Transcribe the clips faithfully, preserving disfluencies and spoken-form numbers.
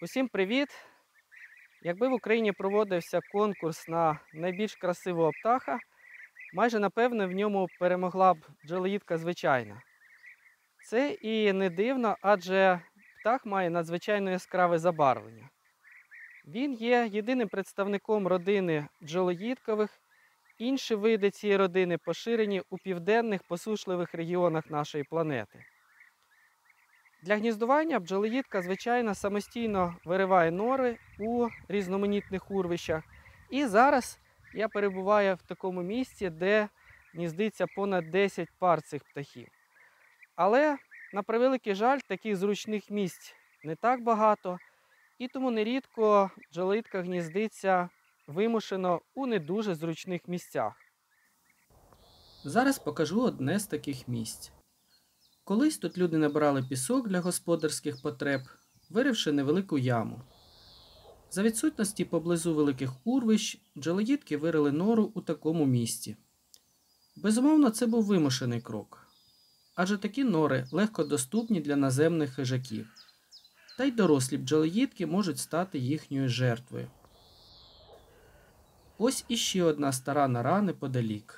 Усім привіт! Якби в Україні проводився конкурс на найбільш красивого птаха, майже напевно в ньому перемогла б бджолоїдка звичайна. Це і не дивно, адже птах має надзвичайно яскраве забарвлення. Він є єдиним представником родини бджолоїдкових. Інші види цієї родини поширені у південних посушливих регіонах нашої планети. Для гніздування бджолоїдка, звичайно, самостійно вириває нори у різноманітних урвищах. І зараз я перебуваю в такому місці, де гніздиться понад десять пар цих птахів. Але, на превеликий жаль, таких зручних місць не так багато, і тому нерідко бджолоїдка гніздиться вимушено у не дуже зручних місцях. Зараз покажу одне з таких місць. Колись тут люди набирали пісок для господарських потреб, виривши невелику яму. За відсутності поблизу великих урвищ, бджолоїдки вирили нору у такому місці. Безумовно, це був вимушений крок. Адже такі нори легко доступні для наземних хижаків. Та й дорослі бджолоїдки можуть стати їхньою жертвою. Ось іще одна стара нора неподалік.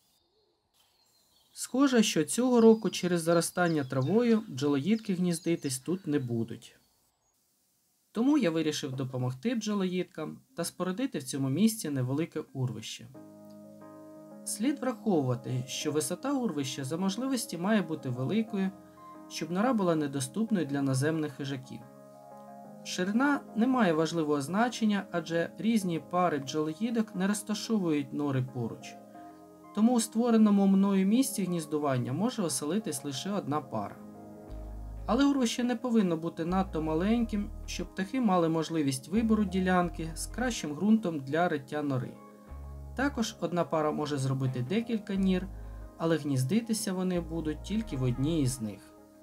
Схоже, що цього року через заростання травою бджолоїдки гніздитись тут не будуть. Тому я вирішив допомогти бджолоїдкам та спорудити в цьому місці невелике урвище. Слід враховувати, що висота урвища за можливості має бути великою, щоб нора була недоступною для наземних хижаків. Ширина не має важливого значення, адже різні пари бджолоїдок не розташовують нори поруч. Тому у створеному мною місці гніздування може оселитись лише одна пара. Але урвище не повинно бути надто маленьким, щоб птахи мали можливість вибору ділянки з кращим ґрунтом для риття нори. Також одна пара може зробити декілька нір, але гніздитися вони будуть тільки в одній із них.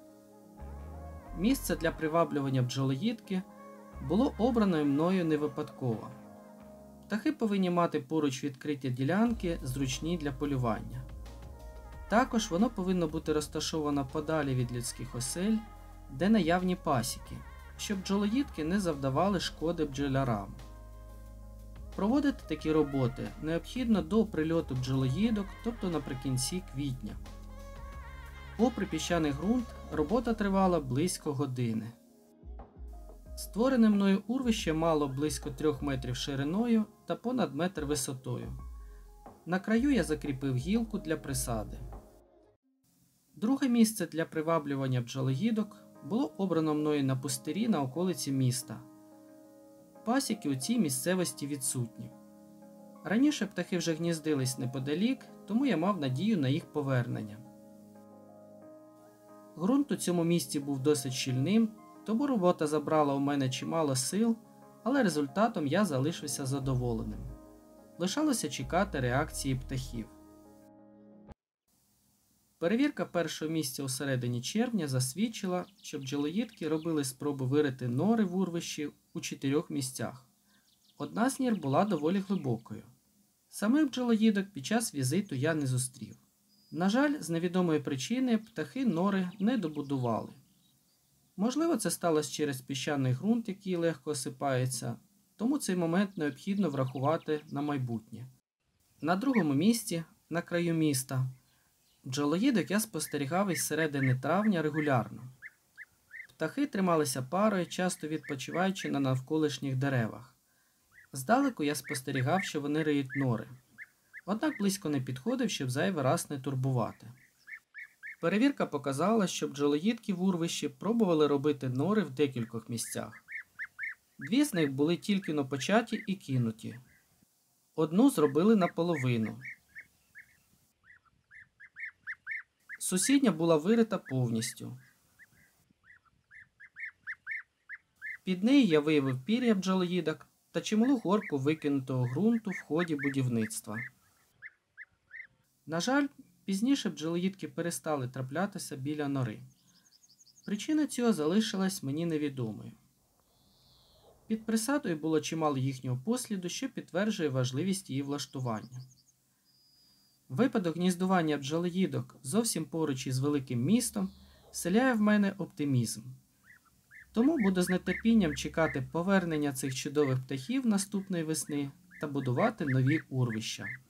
Місце для приваблювання бджолоїдки було обрано мною не випадково. Птахи повинні мати поруч відкриті ділянки, зручні для полювання. Також воно повинно бути розташовано подалі від людських осель, де наявні пасіки, щоб бджолоїдки не завдавали шкоди бджолярам. Проводити такі роботи необхідно до прильоту бджолоїдок, тобто наприкінці квітня. Попри піщаний ґрунт, робота тривала близько години. Створене мною урвище мало близько трьох метрів шириною та понад метр висотою. На краю я закріпив гілку для присади. Друге місце для приваблювання бджолоїдок було обрано мною на пустирі на околиці міста. Пасіки у цій місцевості відсутні. Раніше птахи вже гніздились неподалік, тому я мав надію на їх повернення. Ґрунт у цьому місці був досить щільним, тому робота забрала у мене чимало сил, але результатом я залишився задоволеним. Лишалося чекати реакції птахів. Перевірка першого місця у середині червня засвідчила, що бджолоїдки робили спроби вирити нори в урвищі у чотирьох місцях. Одна з нір була доволі глибокою. Самих бджолоїдок під час візиту я не зустрів. На жаль, з невідомої причини птахи нори не добудували. Можливо, це сталося через піщаний ґрунт, який легко осипається, тому цей момент необхідно врахувати на майбутнє. На другому місці, на краю міста, бджолоїдок я спостерігав із середини травня регулярно. Птахи трималися парою, часто відпочиваючи на навколишніх деревах. Здалеку я спостерігав, що вони риють нори. Однак близько не підходив, щоб зайвий раз не турбувати. Перевірка показала, що бджолоїдки в урвищі пробували робити нори в декількох місцях. Дві з них були тільки-но початі і кинуті. Одну зробили наполовину. Сусідня була вирита повністю. Під нею я виявив пір'я бджолоїдок та чималу горку викинутого ґрунту в ході будівництва. На жаль, пізніше бджолоїдки перестали траплятися біля нори. Причина цього залишилась мені невідомою. Під присадою було чимало їхнього посліду, що підтверджує важливість її влаштування. Випадок гніздування бджолоїдок зовсім поруч із великим містом вселяє в мене оптимізм. Тому буду з нетерпінням чекати повернення цих чудових птахів наступної весни та будувати нові урвища.